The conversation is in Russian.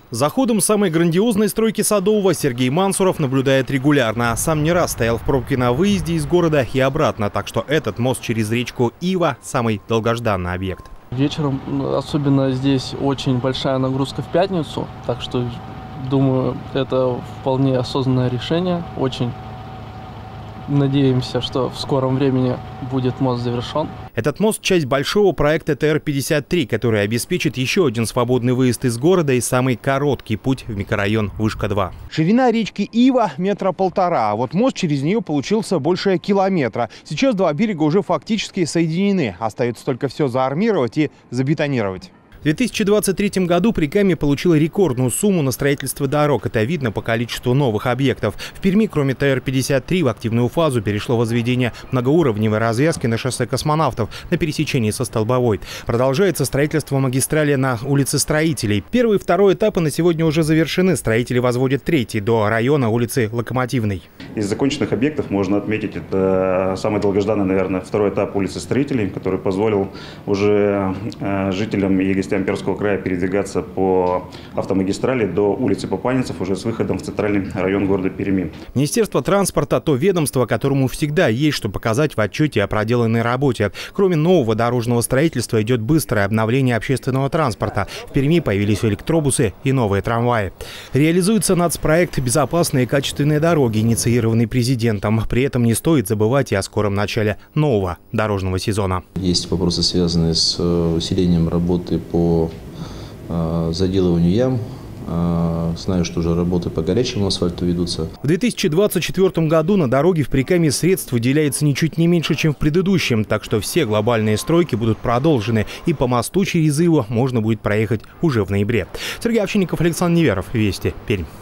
За ходом самой грандиозной стройки Садового Сергей Мансуров наблюдает регулярно. Сам не раз стоял в пробке на выезде из города и обратно, так что этот мост через речку Ива – самый долгожданный объект. Вечером, особенно здесь, очень большая нагрузка в пятницу, так что, думаю, это вполне осознанное решение. Очень надеемся, что в скором времени будет мост завершен. Этот мост – часть большого проекта ТР-53, который обеспечит еще один свободный выезд из города и самый короткий путь в микрорайон Вышка-2. Ширина речки Ива – 1,5 метра, а вот мост через нее получился больше километра. Сейчас два берега уже фактически соединены. Остается только все заармировать и забетонировать. В 2023 году Прикамье получило рекордную сумму на строительство дорог. Это видно по количеству новых объектов. В Перми, кроме ТР-53, в активную фазу перешло возведение многоуровневой развязки на шоссе Космонавтов на пересечении со Столбовой. Продолжается строительство магистрали на улице Строителей. Первый и второй этапы на сегодня уже завершены. Строители возводят третий до района улицы Локомотивной. Из законченных объектов можно отметить, это самый долгожданный, наверное, второй этап улицы Строителей, который позволил уже жителям и гостям Пермского края передвигаться по автомагистрали до улицы Папанинцев уже с выходом в центральный район города Перми. Министерство транспорта – то ведомство, которому всегда есть что показать в отчете о проделанной работе. Кроме нового дорожного строительства идет быстрое обновление общественного транспорта. В Перми появились электробусы и новые трамваи. Реализуется нацпроект «Безопасные и качественные дороги», инициированный президентом. При этом не стоит забывать и о скором начале нового дорожного сезона. Есть вопросы, связанные с усилением работы по заделыванию ям. Знаю, что уже работы по горячему асфальту ведутся. В 2024 году на дороге в Прикамье средств выделяется ничуть не меньше, чем в предыдущем. Так что все глобальные стройки будут продолжены. И по мосту через Иву можно будет проехать уже в ноябре. Сергей Овчинников, Александр Неверов. Вести. Пермь.